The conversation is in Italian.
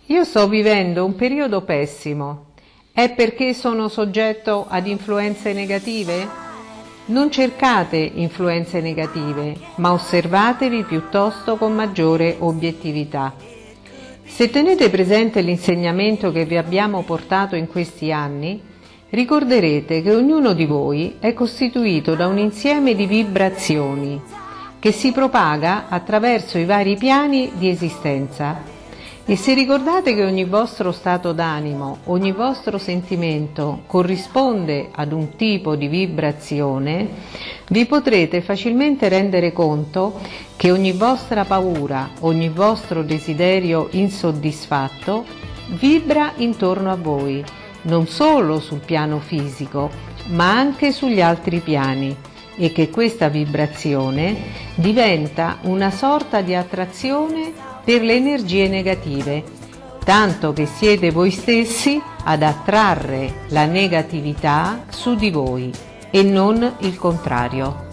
Io sto vivendo un periodo pessimo. È perché sono soggetto ad influenze negative? Non cercate influenze negative, ma osservatevi piuttosto con maggiore obiettività. Se tenete presente l'insegnamento che vi abbiamo portato in questi anni, ricorderete che ognuno di voi è costituito da un insieme di vibrazioni che si propaga attraverso i vari piani di esistenza. E se ricordate che ogni vostro stato d'animo, ogni vostro sentimento corrisponde ad un tipo di vibrazione, vi potrete facilmente rendere conto che ogni vostra paura, ogni vostro desiderio insoddisfatto vibra intorno a voi, non solo sul piano fisico, ma anche sugli altri piani, e che questa vibrazione diventa una sorta di attrazione per le energie negative, tanto che siete voi stessi ad attrarre la negatività su di voi e non il contrario.